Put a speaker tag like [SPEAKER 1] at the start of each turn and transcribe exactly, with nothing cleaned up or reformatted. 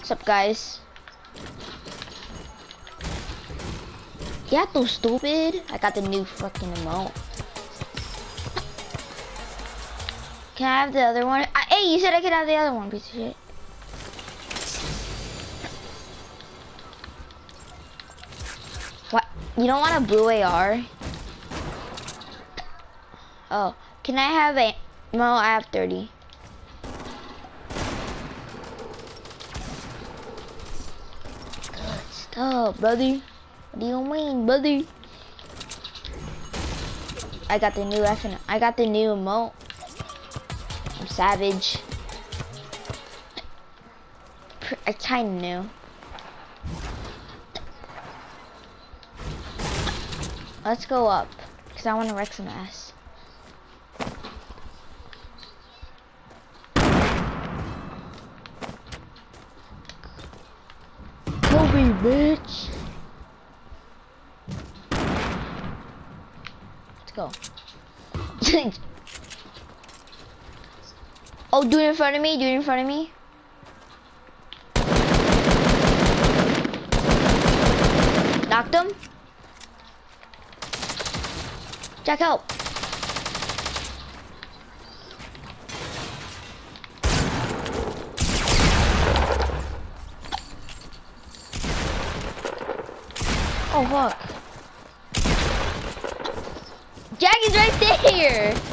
[SPEAKER 1] What's up, guys? Yeah, too stupid. I got the new fucking emote. Can I have the other one? I, hey, you said I could have the other one, piece of shit. What? You don't want a blue A R? Oh, can I have a? No, I have thirty. Good stuff, buddy. What do you mean, buddy? I got the new F and I got the new emote. I'm savage. I kinda knew. Let's go up, cause I want to wreck some ass. Kill me, bitch. Let's go. Oh, do it in front of me. Do it in front of me. Knocked him. Jack, help. Oh, fuck. Jack is right there.